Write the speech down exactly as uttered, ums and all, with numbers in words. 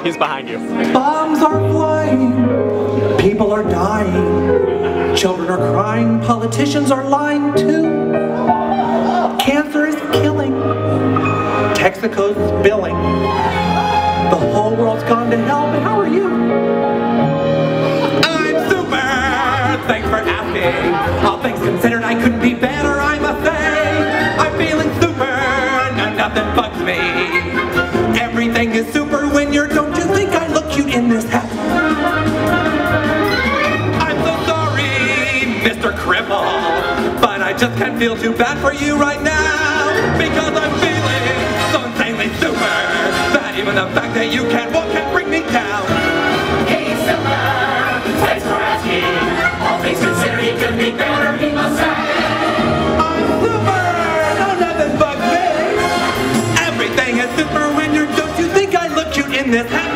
He's behind you. Bombs are flying. People are dying. Children are crying. Politicians are lying too. Cancer is killing. Texaco's spilling. The whole world's gone to hell, but how are you? I'm super! Thanks for asking. All things considered, I couldn't be better, I must say. I'm feeling super, no, nothing bugs me. Everything is super when you're, don't you think I look cute in this hat? I'm so sorry, Mister Cripple, but I just can't feel too bad for you right now, because I'm feeling so insanely super, that even the fact that you can't walk can bring me down. Hey, super, thanks for asking. All things considered, he could be better, he must say. I'm super, no, nothing bugs me. Everything is super when you're, don't you think I look cute in this hat?